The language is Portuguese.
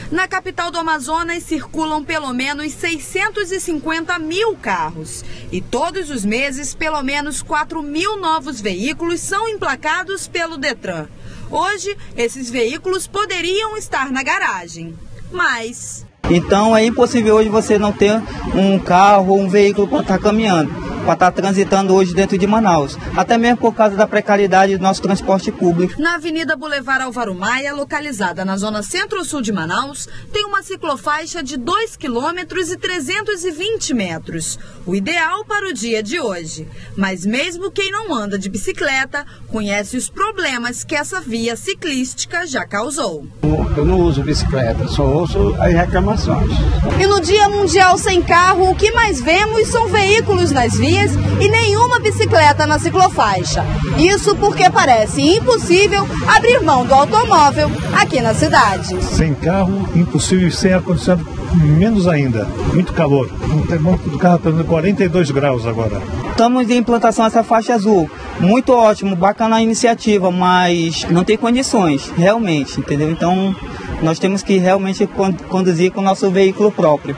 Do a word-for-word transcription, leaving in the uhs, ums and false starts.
Na capital do Amazonas circulam pelo menos seiscentos e cinquenta mil carros e todos os meses pelo menos quatro mil novos veículos são emplacados pelo Detran. Hoje, esses veículos poderiam estar na garagem, mas... Então é impossível hoje você não ter um carro ou um veículo para estar caminhando, para estar transitando hoje dentro de Manaus, até mesmo por causa da precariedade do nosso transporte público. Na Avenida Boulevard Álvaro Maia, localizada na zona centro-sul de Manaus, tem uma ciclofaixa de dois quilômetros e trezentos e vinte metros, o ideal para o dia de hoje. Mas mesmo quem não anda de bicicleta conhece os problemas que essa via ciclística já causou. Eu não uso bicicleta, só ouço as reclamações. E no Dia Mundial Sem Carro, o que mais vemos são veículos nas vias e nenhuma bicicleta na ciclofaixa. Isso porque parece impossível abrir mão do automóvel aqui na cidade. Sem carro, impossível, sem ar-condicionado, menos ainda. Muito calor. O termômetro do carro está dando quarenta e dois graus agora. Estamos em implantação essa faixa azul. Muito ótimo, bacana a iniciativa, mas não tem condições, realmente, entendeu? Então, nós temos que realmente conduzir com o nosso veículo próprio.